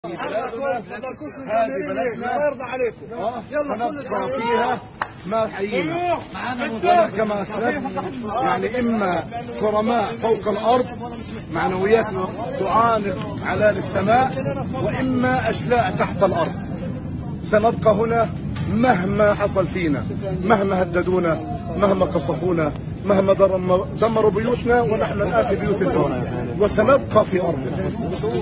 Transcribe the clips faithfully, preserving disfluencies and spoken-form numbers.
هذه بلدنا الله يرضى عليكم. يلا نبقى فيها ما حيينا كما سلف، يعني إما كرماء فوق الأرض معنوياتنا تعانق على السماء، وإما أشلاء تحت الأرض. سنبقى هنا مهما حصل فينا، مهما هددونا، مهما قصفونا، مهما دمروا بيوتنا، ونحن الآن في بيوت الدولة وسنبقى في أرضنا.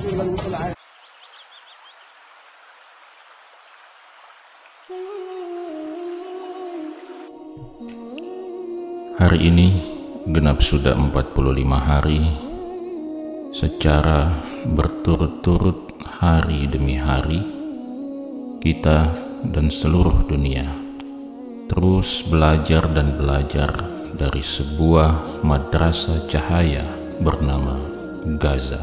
Hari ini genap sudah empat puluh lima hari secara berturut-turut, hari demi hari kita dan seluruh dunia terus belajar dan belajar dari sebuah madrasah cahaya bernama Gaza.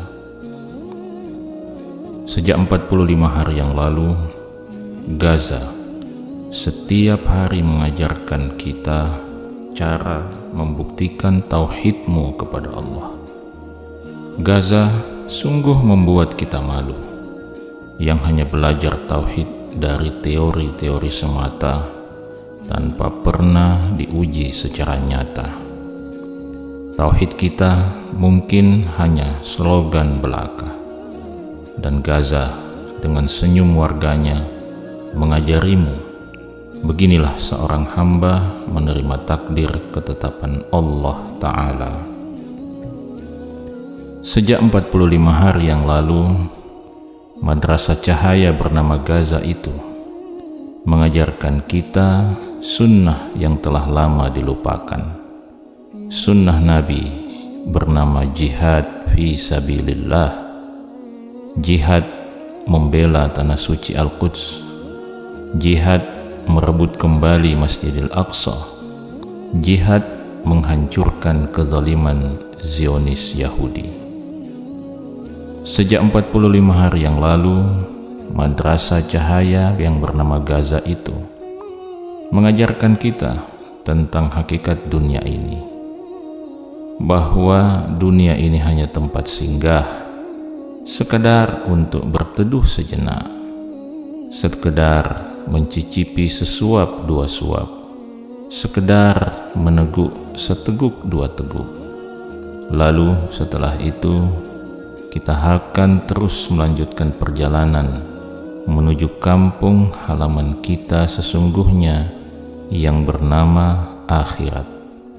Sejak empat puluh lima hari yang lalu, Gaza setiap hari mengajarkan kita cara membuktikan tauhidmu kepada Allah. Gaza sungguh membuat kita malu, yang hanya belajar tauhid dari teori-teori semata tanpa pernah diuji secara nyata. Tauhid kita mungkin hanya slogan belaka, dan Gaza dengan senyum warganya mengajarimu, beginilah seorang hamba menerima takdir ketetapan Allah Ta'ala. Sejak empat puluh lima hari yang lalu, madrasah cahaya bernama Gaza itu mengajarkan kita sunnah yang telah lama dilupakan. Sunnah Nabi bernama jihad fi sabilillah, jihad membela tanah suci Al-Quds, jihad merebut kembali Masjidil Aqsa, jihad menghancurkan kezaliman Zionis Yahudi. Sejak empat puluh lima hari yang lalu, madrasah cahaya yang bernama Gaza itu mengajarkan kita tentang hakikat dunia ini, bahwa dunia ini hanya tempat singgah, sekedar untuk berteduh sejenak, sekedar mencicipi sesuap dua suap, sekedar meneguk seteguk dua teguk. Lalu setelah itu kita akan terus melanjutkan perjalanan menuju kampung halaman kita sesungguhnya yang bernama akhirat.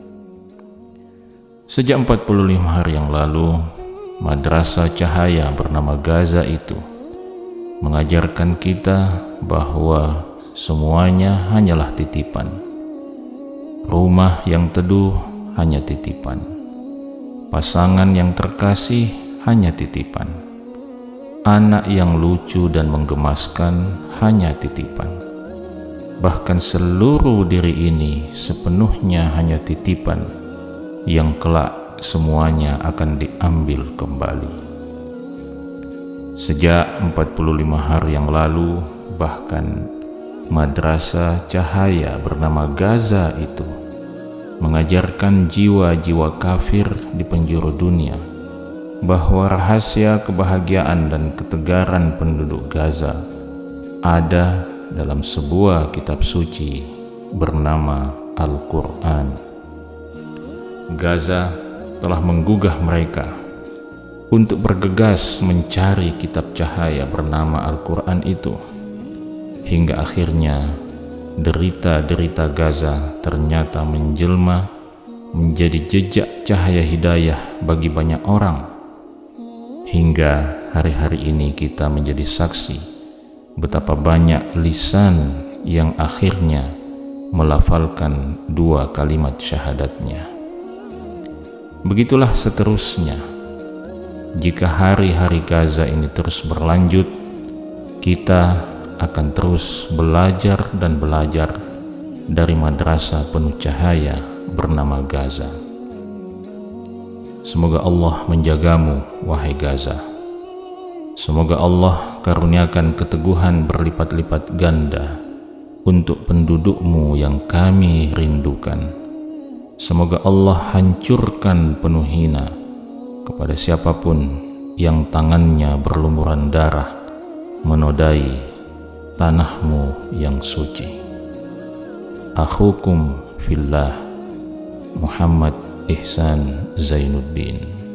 Sejak empat puluh lima hari yang lalu, madrasah cahaya bernama Gaza itu mengajarkan kita bahwa semuanya hanyalah titipan. Rumah yang teduh hanya titipan, pasangan yang terkasih hanya titipan, anak yang lucu dan menggemaskan hanya titipan. Bahkan seluruh diri ini sepenuhnya hanya titipan yang kelak semuanya akan diambil kembali. Sejak empat puluh lima hari yang lalu, bahkan madrasah cahaya bernama Gaza itu mengajarkan jiwa-jiwa kafir di penjuru dunia bahwa rahasia kebahagiaan dan ketegaran penduduk Gaza ada dalam sebuah kitab suci bernama Al-Quran. Gaza telah menggugah mereka untuk bergegas mencari kitab cahaya bernama Al-Quran itu, hingga akhirnya derita-derita Gaza ternyata menjelma menjadi jejak cahaya hidayah bagi banyak orang. Hingga hari-hari ini kita menjadi saksi betapa banyak lisan yang akhirnya melafalkan dua kalimat syahadatnya. Begitulah seterusnya. Jika hari-hari Gaza ini terus berlanjut, kita akan terus belajar dan belajar dari madrasah penuh cahaya bernama Gaza. Semoga Allah menjagamu, wahai Gaza. Semoga Allah karuniakan keteguhan berlipat-lipat ganda untuk pendudukmu yang kami rindukan. Semoga Allah hancurkan penuh hina kepada siapapun yang tangannya berlumuran darah menodai tanahmu yang suci. Akhukum fillah, Muhammad Ihsan Zainuddin.